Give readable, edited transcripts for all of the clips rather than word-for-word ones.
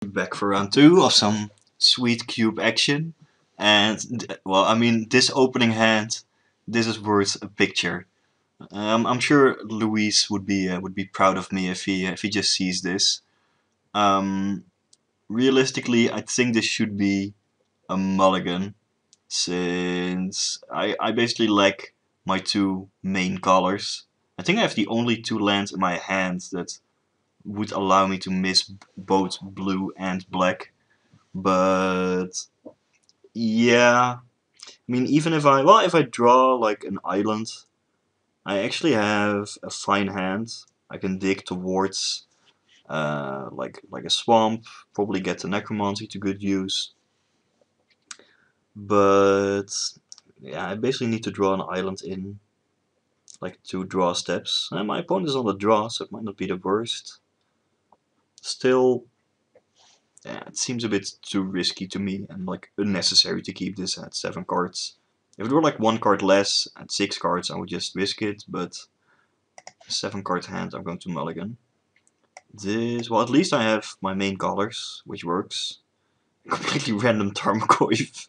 Back for round two of some sweet cube action. And well, I mean, this opening hand, this is worth a picture. I'm sure Luis would be proud of me if he just sees this. Um, Realistically, I think this should be a mulligan, since I basically lack my two main colors. I think I have the only two lands in my hand that would allow me to miss both blue and black. But yeah, I mean, even if if I draw like an island, I actually have a fine hand. I can dig towards like a swamp, probably get the necromancy to good use. But yeah, I basically need to draw an island in like 2 draw steps. And my opponent is on the draw, so it might not be the worst. Still, yeah, it seems a bit too risky to me and like unnecessary to keep this at 7 cards. If it were like 1 card less at 6 cards, I would just risk it, but 7 card hand, I'm going to mulligan. This, well, at least I have my main colors, which works. Completely random Tarmogoyf.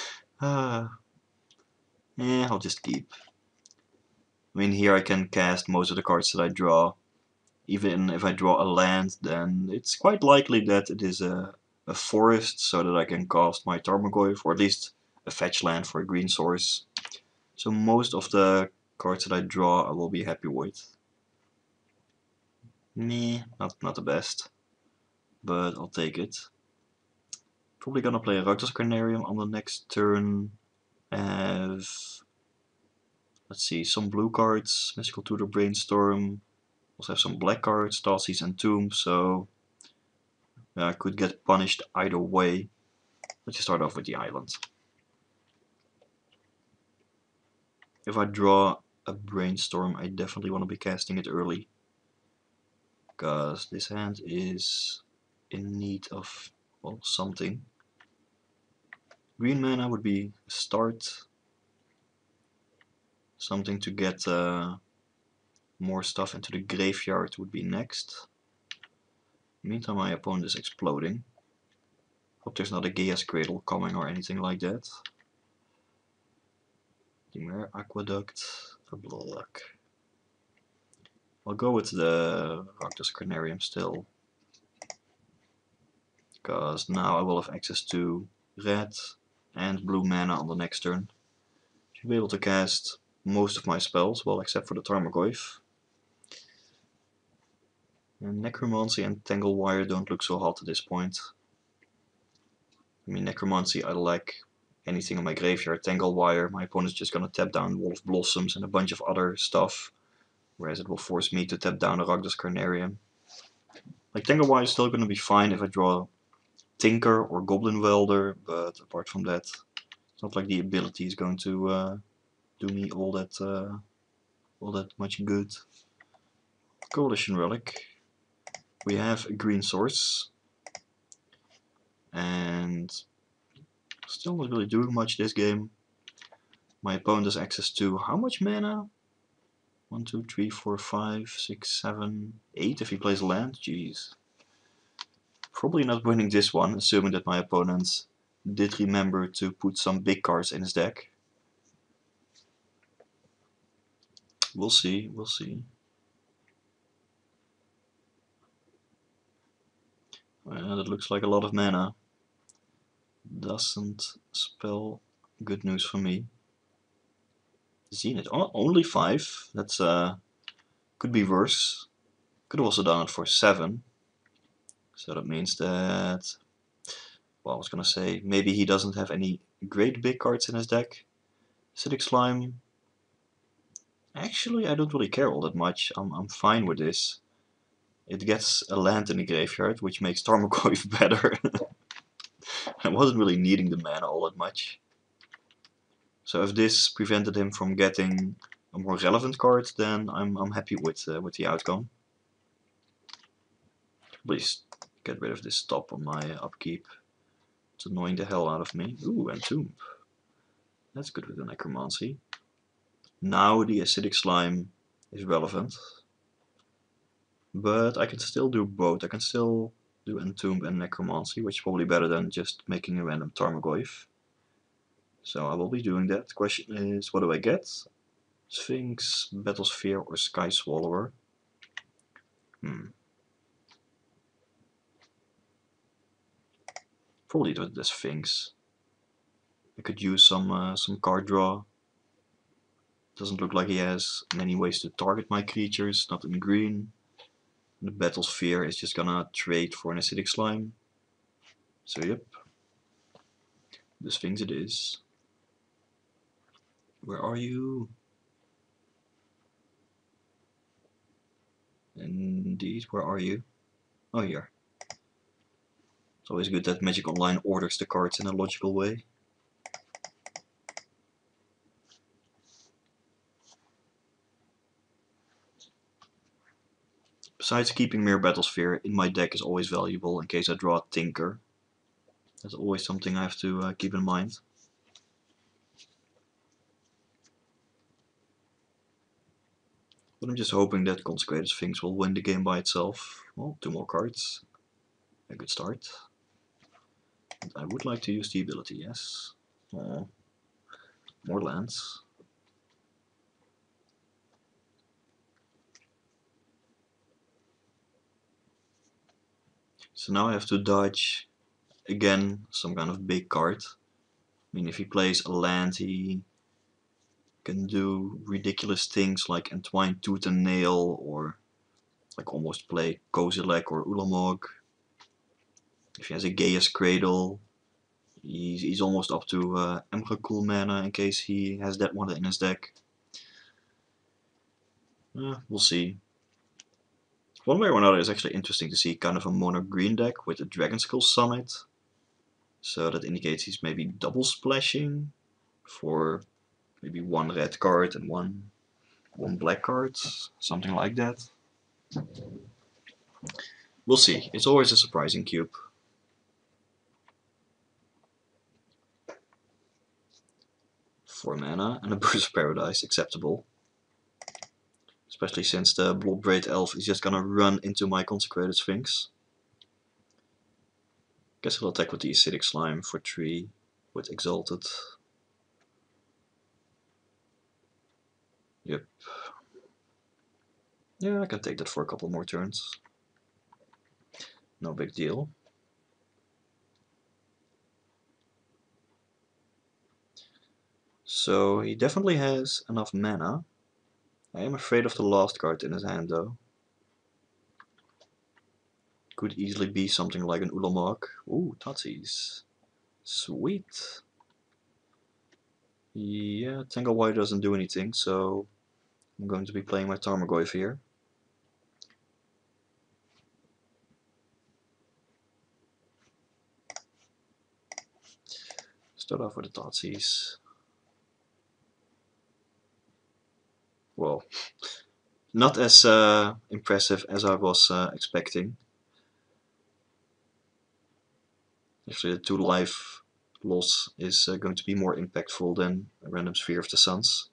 I'll just keep. I mean, here I can cast most of the cards that I draw. Even if I draw a land, then it's quite likely that it is a forest, so that I can cast my Tarmogoyf, or at least a fetch land for a green source. So most of the cards that I draw I will be happy with. Meh, not the best, but I'll take it. Probably gonna play a Rakdos Carnarium on the next turn. Have, let's see, some blue cards, Mystical Tutor, Brainstorm. Also have some black cards, Thoughtseize and Tomb, so I could get punished either way. Let's just start off with the island. If I draw a Brainstorm, I definitely want to be casting it early, because this hand is in need of, well, something. Green mana would be a start. Something to get more stuff into the graveyard would be next. Meantime, my opponent is exploding. Hope there's not a Gaia's Cradle coming or anything like that. Dimir Aqueduct, a block. I'll go with the Rakdos Carnarium still, because now I will have access to red and blue mana on the next turn. Should be able to cast most of my spells, well, except for the Tarmogoyf. And Necromancy and Tanglewire don't look so hot at this point. I mean, Necromancy, I lack anything in my graveyard. Tanglewire, my opponent's just gonna tap down Wolf Blossoms and a bunch of other stuff, whereas it will force me to tap down a Rakdos Carnarium. Like, Tanglewire is still gonna be fine if I draw Tinker or Goblin Welder, but apart from that, it's not like the ability is going to do me all that much good. Coalition Relic. We have a green source, and still not really doing much this game. My opponent has access to how much mana? 1, 2, 3, 4, 5, 6, 7, 8 if he plays land. Jeez. Probably not winning this one, assuming that my opponent did remember to put some big cards in his deck. We'll see, we'll see. Well, that looks like a lot of mana. Doesn't spell good news for me. Zenith, oh, only 5. That's could be worse. Could have also done it for 7. So that means that, well, I was gonna say maybe he doesn't have any great big cards in his deck. Acidic Slime. Actually, I don't really care all that much. I'm fine with this. It gets a land in the graveyard, which makes Tarmogoyf better. I wasn't really needing the mana all that much. So if this prevented him from getting a more relevant card, then I'm happy with the outcome. Please get rid of this stop on my upkeep. It's annoying the hell out of me. Ooh, and Tomb. That's good with the Necromancy. Now the Acidic Slime is relevant. But I can still do both. I can still do Entomb and Necromancy, which is probably better than just making a random Tarmogoyf. So I will be doing that. The question is, what do I get? Sphinx, Battlesphere, or Sky Swallower? Probably the Sphinx. I could use some card draw. Doesn't look like he has many ways to target my creatures, not in green. The Battlesphere is just gonna trade for an Acidic Slime. So yep, the Sphinx it is. Where are you? Indeed, where are you? Oh, here. It's always good that Magic Online orders the cards in a logical way. Besides, keeping Mere Battlesphere in my deck is always valuable in case I draw a Tinker. That's always something I have to keep in mind. But I'm just hoping that Consecrated Sphinx will win the game by itself. Well, 2 more cards. A good start. And I would like to use the ability, yes. Oh, more lands. So now I have to dodge again some kind of big card. I mean, if he plays a land, he can do ridiculous things like Entwined Tooth and Nail, or like almost play Kozilek or Ulamog. If he has a Gaia's Cradle, he's almost up to Emrakul mana in case he has that one in his deck. We'll see. One way or another, it's actually interesting to see kind of a mono green deck with a Dragon Skull Summit. So that indicates he's maybe double splashing for maybe 1 red card and one black card, something like that. We'll see. It's always a surprising cube. Four mana and a Burst of Paradise, acceptable. Especially since the Bloodbraid Elf is just gonna run into my Consecrated Sphinx. Guess he'll attack with the Acidic Slime for 3 with Exalted. Yep. Yeah, I can take that for a couple more turns. No big deal. So he definitely has enough mana. I am afraid of the last card in his hand though. Could easily be something like an Ulamog. Ooh, Tatsis. Sweet. Yeah, Tangle Wire doesn't do anything, so I'm going to be playing my Tarmogoyf here. Start off with the Tatsis. Well, not as impressive as I was expecting. Actually, the 2 life loss is going to be more impactful than a random Sphere of the Suns.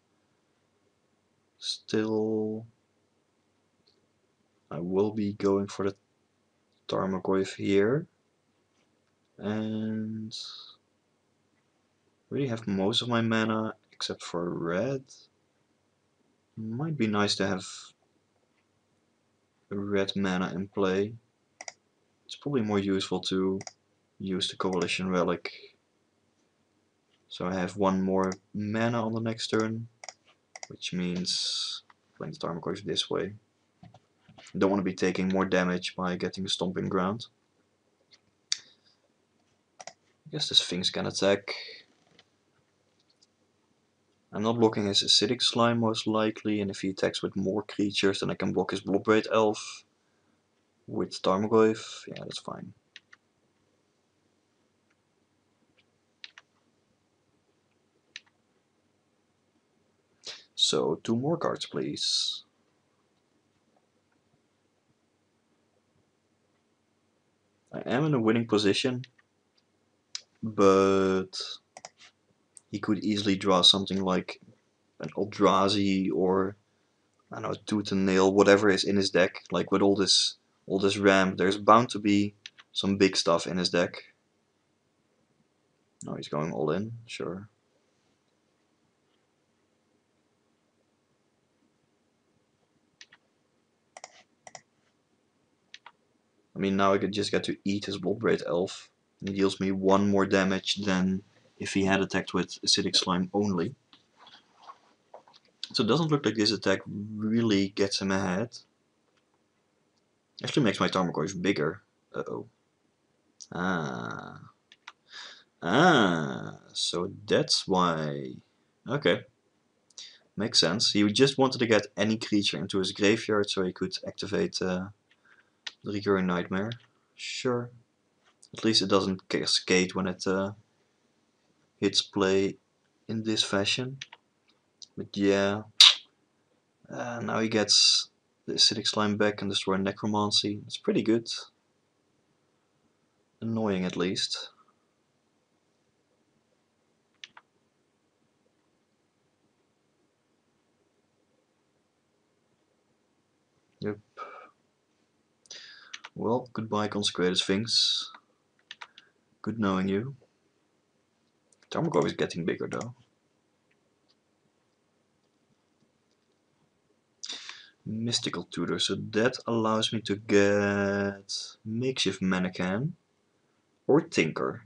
Still, I will be going for the Tarmogoyf here. And really have most of my mana except for red. Might be nice to have a red mana in play. It's probably more useful to use the Coalition Relic. So I have 1 more mana on the next turn, which means playing the Tarmogoyf this way. I don't want to be taking more damage by getting a Stomping Ground. I guess the Sphinx can attack. I'm not blocking his Acidic Slime most likely, and if he attacks with more creatures then I can block his Bloodbraid Elf with Tarmogoyf. Yeah, that's fine. So 2 more cards please. I am in a winning position, but he could easily draw something like an Eldrazi or I don't know, Tooth and Nail, whatever is in his deck. Like with all this RAM, there's bound to be some big stuff in his deck. No, he's going all in, sure. I mean, now I could just get to eat his Bloodbraid Elf, and he deals me 1 more damage than if he had attacked with Acidic Slime only. So it doesn't look like this attack really gets him ahead. Actually makes my Tarmogoyf bigger. Uh-oh. Ah. Ah, so that's why. Okay. Makes sense. He just wanted to get any creature into his graveyard so he could activate the Recurring Nightmare. Sure. At least it doesn't cascade when it hits play in this fashion. But yeah. Now he gets the Acidic Slime back and destroy Necromancy. It's pretty good. Annoying at least. Yep. Well, goodbye Consecrated Sphinx. Good knowing you. Tarmogoyf is getting bigger though. Mystical Tutor, so that allows me to get Makeshift Mannequin or Tinker.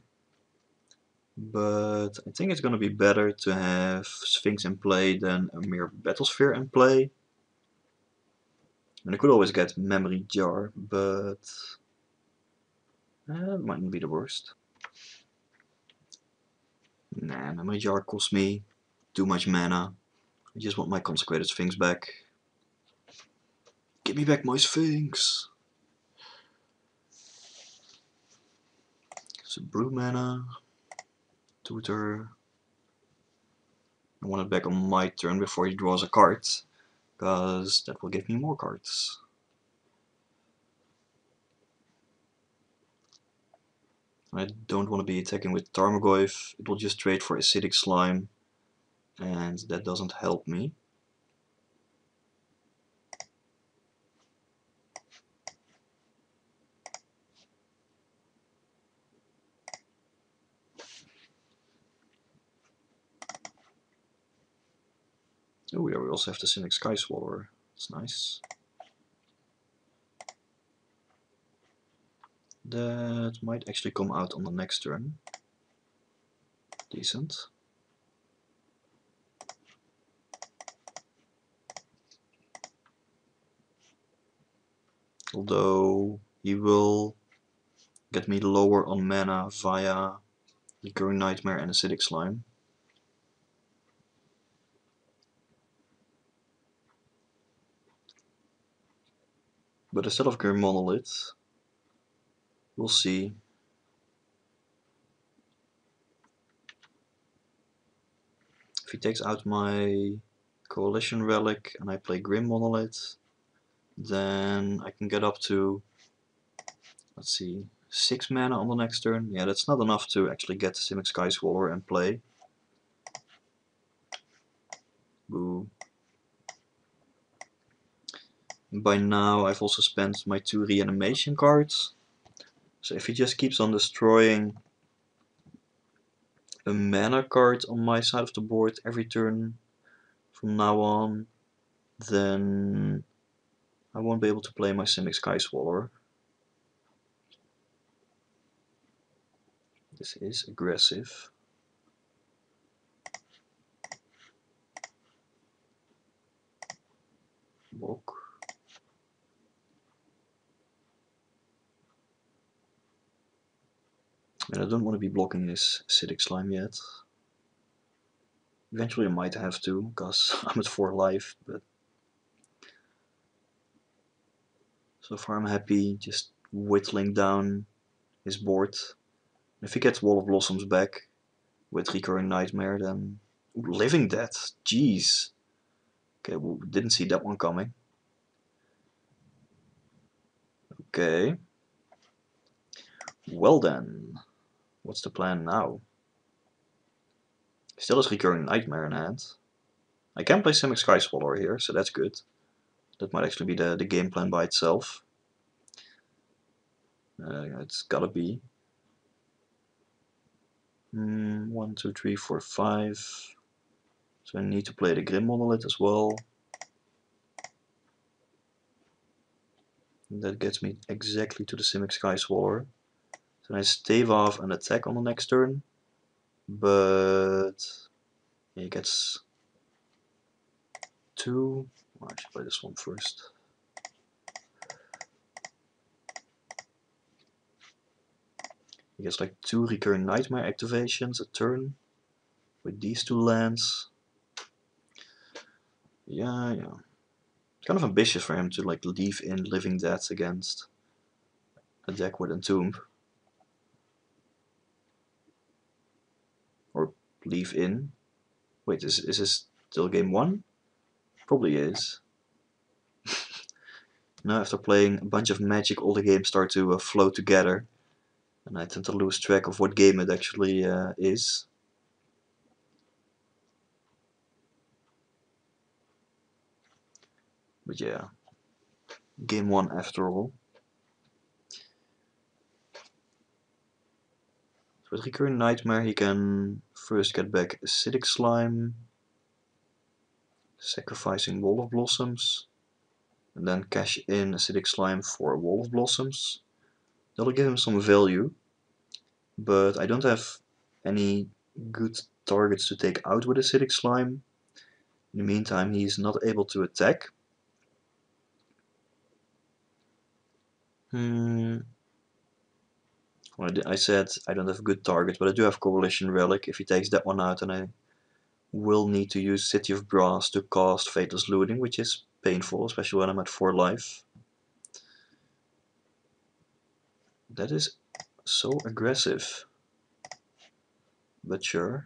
But I think it's gonna be better to have Sphinx in play than a mere Battlesphere in play. And I could always get Memory Jar, but it mightn't be the worst. Nah, Memory Jar costs me too much mana. I just want my Consecrated Sphinx back. Give me back my Sphinx! So Brew Mana, Tutor. I want it back on my turn before he draws a card, because that will give me more cards. I don't want to be attacking with Tarmogoyf, it will just trade for Acidic Slime, and that doesn't help me. Oh yeah, we also have the Cynic Sky Swallower, that's nice. That might actually come out on the next turn. Decent. Although he will get me lower on mana via Recurring Nightmare and Acidic Slime. But instead of Grim Monolith, we'll see. If he takes out my Coalition Relic and I play Grim Monolith, then I can get up to, let's see, 6 mana on the next turn. Yeah, that's not enough to actually get the Simic Sky Swallower and play. Boo. By now I've also spent my 2 reanimation cards. So if he just keeps on destroying a mana card on my side of the board every turn from now on, then I won't be able to play my Simic Sky Swallower. This is aggressive. Block. And I don't want to be blocking this Acidic Slime yet. Eventually I might have to, because I'm at 4 life, but so far I'm happy just whittling down his board. If he gets Wall of Blossoms back with Recurring Nightmare, then... Ooh, Living Death, jeez. Okay, well, didn't see that one coming. Okay. Well then, what's the plan now? Still has Recurring Nightmare in hand. I can play Simic Sky Swallower here, so that's good. That might actually be the game plan by itself. It's gotta be. 1, 2, 3, 4, 5. So I need to play the Grim Monolith as well. And that gets me exactly to the Simic Sky Swallower. So I stave off an attack on the next turn. But he gets 2. Well, I should play this one first. He gets like 2 recurring nightmare activations a turn with these 2 lands. Yeah. It's kind of ambitious for him to like leave in Living Dead against a deck with Entomb. Or leave in. Wait, is this still game 1? Probably is. Now after playing a bunch of Magic, all the games start to flow together. And I tend to lose track of what game it actually is. But yeah, game 1 after all. So with Recurring Nightmare he can first get back Acidic Slime, sacrificing Wall of Blossoms, and then cash in Acidic Slime for Wall of Blossoms. That'll give him some value, but I don't have any good targets to take out with Acidic Slime. In the meantime, he's not able to attack. Well, I said I don't have a good target, but I do have Coalition Relic. If he takes that one out, then I will need to use City of Brass to cast Faithless Looting, which is painful, especially when I'm at 4 life. That is so aggressive. But sure.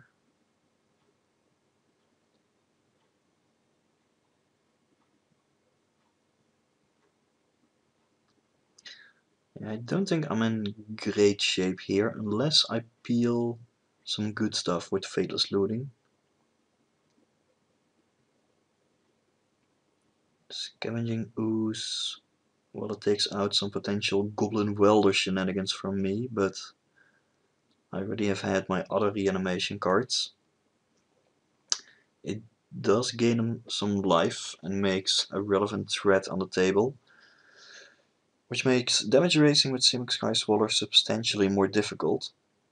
Yeah, I don't think I'm in great shape here, unless I peel some good stuff with Faithless Looting. Scavenging Ooze. Well, it takes out some potential Goblin Welder shenanigans from me, but I already have had my other reanimation cards. It does gain him some life and makes a relevant threat on the table, which makes damage racing with Simic Sky Swallower substantially more difficult.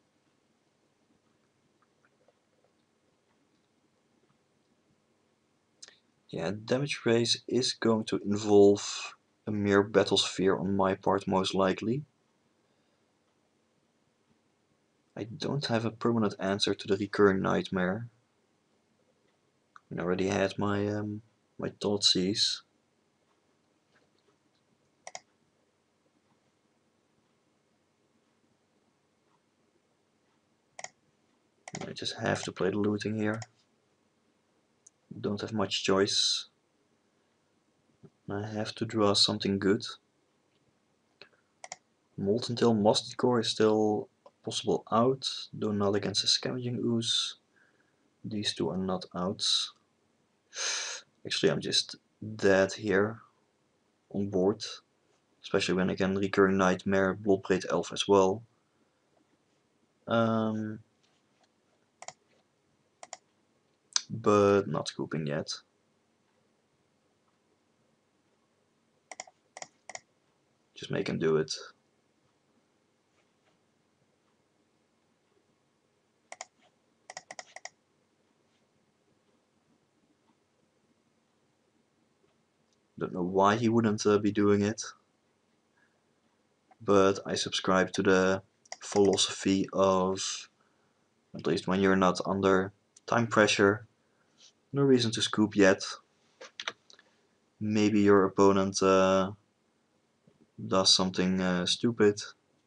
Yeah, damage race is going to involve a mere battle sphere on my part most likely. I don't have a permanent answer to the recurring nightmare. I already had my my Thoughtseize. I just have to play the looting here. Don't have much choice. I have to draw something good. Molten Tail Musty Core is still possible out, though not against a Scavenging Ooze. These 2 are not outs. Actually, I'm just dead here on board, especially when I can Recurring Nightmare, Bloodbraid Elf as well. But not scooping yet. Just make him do it. Don't know why he wouldn't be doing it, but I subscribe to the philosophy of, at least when you're not under time pressure, no reason to scoop yet. Maybe your opponent does something stupid.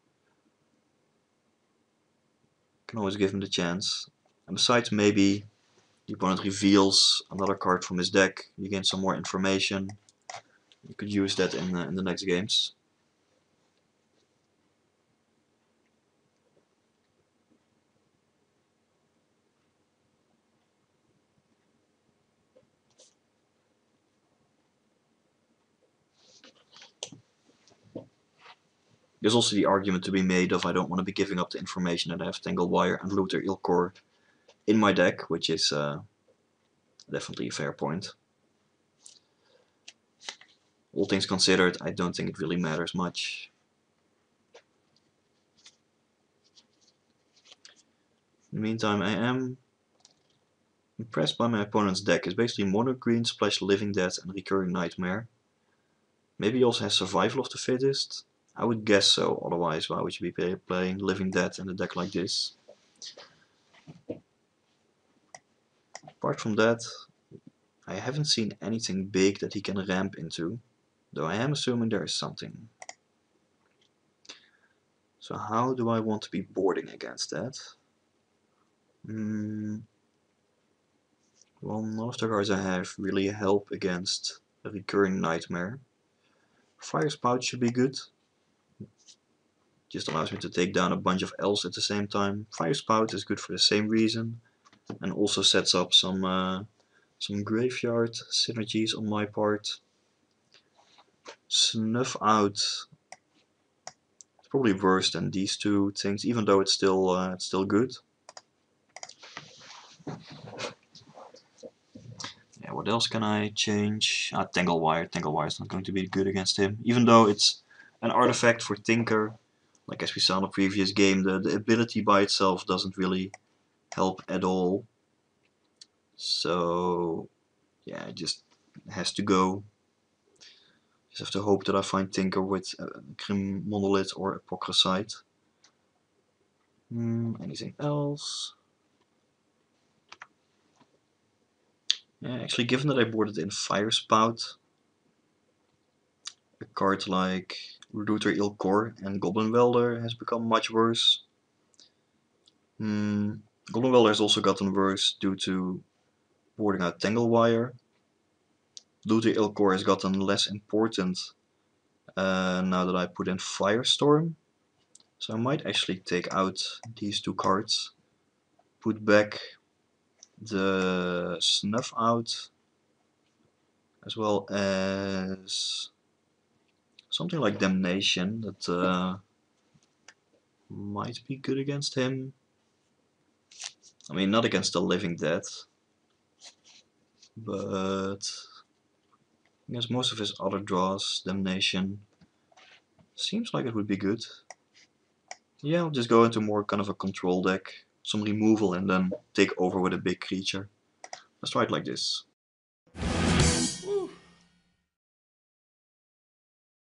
Can always give him the chance. And besides, maybe the opponent reveals another card from his deck. You gain some more information. You could use that in the next games. There's also the argument to be made of I don't want to be giving up the information that I have Tangle Wire and Luther Ilkor in my deck, which is definitely a fair point. All things considered, I don't think it really matters much. In the meantime, I am impressed by my opponent's deck. It's basically Mono Green, Splash Living Dead and Recurring Nightmare. Maybe he also has Survival of the Fittest. I would guess so, otherwise why would you be playing Living Dead in a deck like this? Apart from that, I haven't seen anything big that he can ramp into, though I am assuming there is something. So how do I want to be boarding against that? Well, none of the cards I have really help against a Recurring Nightmare. Fire Spout should be good. Just allows me to take down a bunch of elves at the same time. Fire Spout is good for the same reason, and also sets up some graveyard synergies on my part. Snuff Out is probably worse than these two things, even though it's still good. Yeah, what else can I change? Tangle Wire. Tangle Wire is not going to be good against him, even though it's an artifact for Tinker. Like as we saw in the previous game, the ability by itself doesn't really help at all. So yeah, it just has to go. Just have to hope that I find Tinker with Grim Monolith or Apocryphite. Anything else? Yeah, actually, given that I boarded in Fire Spout, a card like Luther Ilkor and Goblin Welder has become much worse. Goblin Welder has also gotten worse due to boarding out Tangle Wire. Luther Ilkor has gotten less important now that I put in Firestorm. So I might actually take out these two cards, put back the Snuff Out, as well as something like Damnation that might be good against him. I mean, not against the Living Dead, but against most of his other draws, Damnation seems like it would be good. Yeah, I'll just go into more kind of a control deck, some removal, and then take over with a big creature. Let's try it like this.